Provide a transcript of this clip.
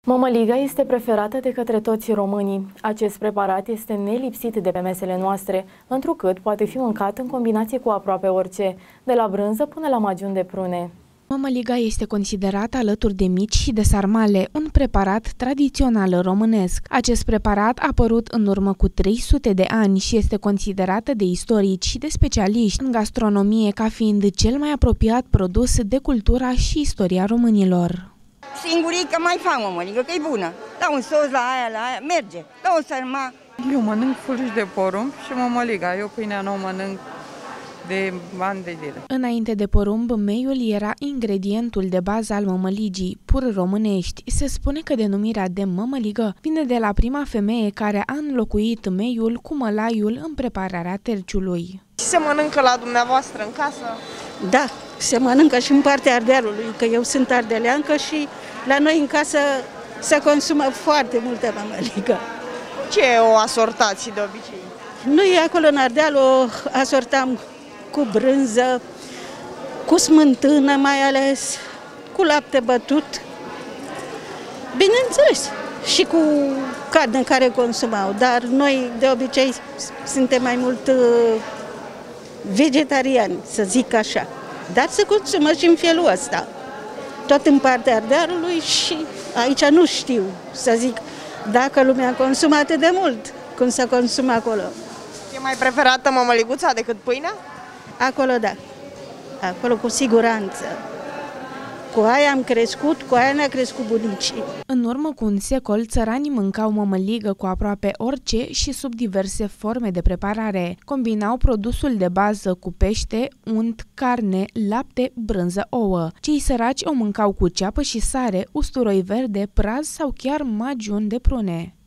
Mămăliga este preferată de către toți românii. Acest preparat este nelipsit de pe mesele noastre, întrucât poate fi mâncat în combinație cu aproape orice, de la brânză până la magiun de prune. Mămăliga este considerat alături de mici și de sarmale, un preparat tradițional românesc. Acest preparat a apărut în urmă cu 300 de ani și este considerată de istorici și de specialiști în gastronomie ca fiind cel mai apropiat produs de cultura și istoria românilor. Singurică mai fac mămăligă, că e bună. Dau un sos la aia, merge. Dau o sărma. Eu mănânc fulgi de porumb și mămăliga. Eu pâinea nu o mănânc de ani de zile. Înainte de porumb, meiul era ingredientul de bază al mămăligii, pur românești. Se spune că denumirea de mămăligă vine de la prima femeie care a înlocuit meiul cu mălaiul în prepararea terciului. Se mănâncă la dumneavoastră în casă? Da, se mănâncă și în partea Ardealului, că eu sunt ardeleancă și la noi în casă se consumă foarte multă mămăligă. Ce o asortați de obicei? Noi acolo în Ardeal o asortam cu brânză, cu smântână mai ales, cu lapte bătut, bineînțeles, și cu carne care consumau, dar noi de obicei suntem mai mult vegetariani, să zic așa. Dar se consumă și în felul ăsta, tot în partea Ardealului și aici nu știu, să zic, dacă lumea consumă atât de mult cum se consumă acolo. E mai preferată mămăliguța decât pâinea? Acolo da, acolo cu siguranță. Cu aia am crescut, cu aia ne-a crescut bunicii. În urmă cu un secol, țăranii mâncau mămăligă cu aproape orice și sub diverse forme de preparare. Combinau produsul de bază cu pește, unt, carne, lapte, brânză, ouă. Cei săraci o mâncau cu ceapă și sare, usturoi verde, praz sau chiar magiun de prune.